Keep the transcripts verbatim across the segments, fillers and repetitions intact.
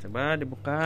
Coba dibuka.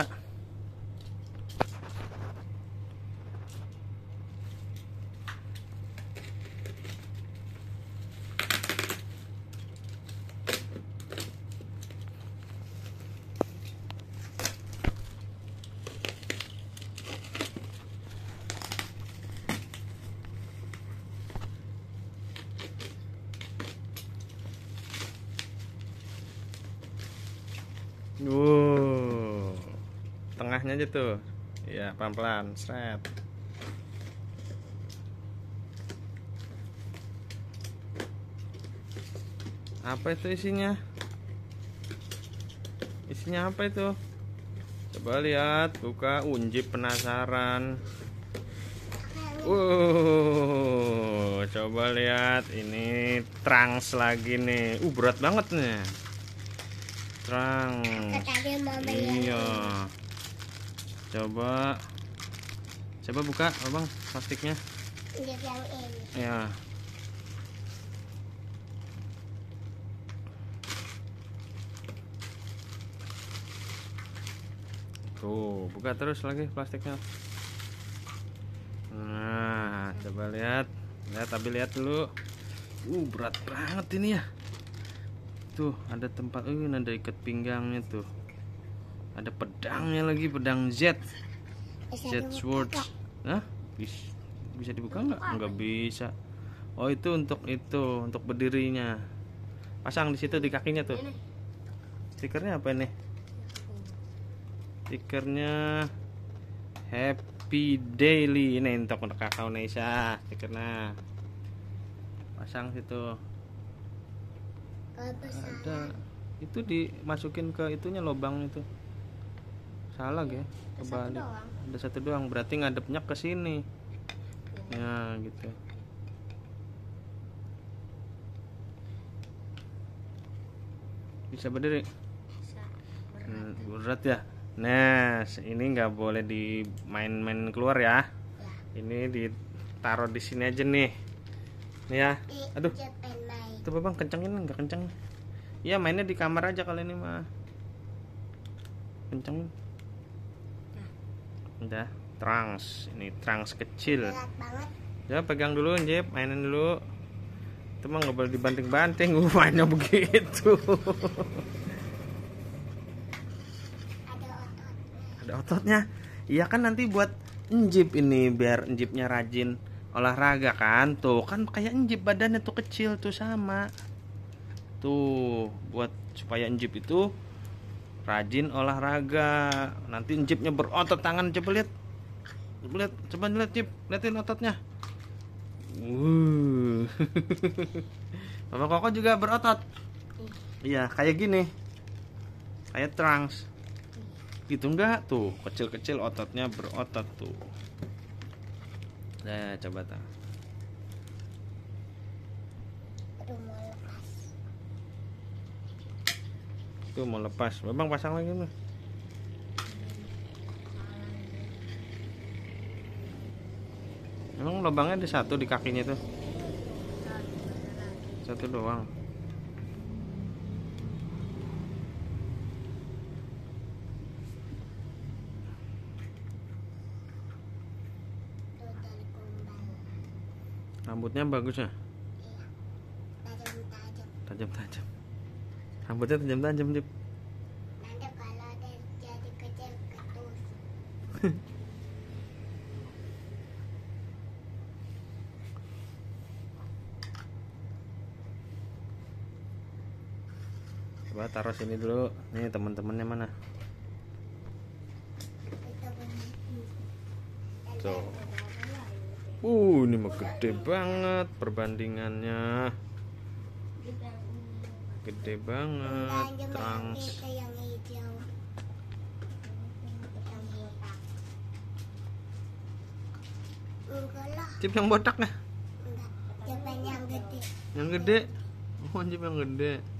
Wow, tengahnya aja tuh, ya pelan-pelan, seret. Apa itu isinya? Isinya apa itu? Coba lihat, buka, unjip penasaran. Wow, coba lihat, ini trans lagi nih. Uh, berat banget nih. Terang. Iya. Coba. Coba buka, Abang, plastiknya. Ya. Tuh, buka terus lagi plastiknya. Nah, coba lihat. Lihat, tapi lihat dulu. Uh, berat banget ini ya. Tuh, ada tempat, uh, ada ikat pinggangnya tuh. Ada pedangnya lagi, pedang Z. Z Sword. Hah? Bisa, bisa dibuka nggak? Nggak bisa. Oh, itu untuk itu, untuk berdirinya. Pasang di situ di kakinya tuh. Stikernya apa ini? Stikernya Happy Daily. Ini untuk kakak Indonesia. Stikernya. Pasang situ. Ada itu dimasukin ke itunya, lubang itu. Salah ya, kebalik. Ada satu doang, berarti ngadepnya ke sini. Ya, gitu. Bisa berdiri? Hmm, berat ya. Nah, ini nggak boleh dimain-main keluar ya. Ini ditaruh di sini aja nih. Nih ya. Aduh. Tuh Bang, kencengin nggak kenceng? Iya, mainnya di kamar aja kali ini mah. Kencengin. Udah, trans. Ini trans kecil. Ya, pegang dulu, Jep, mainin dulu. Itu mah nggak boleh dibanting-banting. Uh, mainnya begitu. Ada ototnya. Iya kan, nanti buat njip ini, biar njipnya rajin olahraga kan. Tuh kan kayak njip, badannya tuh kecil tuh sama. Tuh buat supaya njip itu rajin olahraga. Nanti njipnya berotot tangan. Coba lihat. Coba lihat, coba lihat Jip, liatin ototnya. Wuh. Mama Koko juga berotot. Iya, kayak gini. Kayak trans. Gitu enggak? Tuh, kecil-kecil ototnya berotot tuh. Nah, coba tak. Tuh mau lepas. Babang pasang lagi nih. Emang lubangnya ada satu di kakinya tuh. Satu doang. Rambutnya bagus ya? Tajam-tajam. Rambutnya tajam-tajam, Dip. Nanti kalau jadi kecil ketus. Coba taruh sini dulu. Nih teman-temannya mana? Tuh. Uh, ini mah gede banget perbandingannya. Gede banget, trans. Cip yang botak nggak? Enggak, yang gede. Yang gede? Oh, Cip yang gede.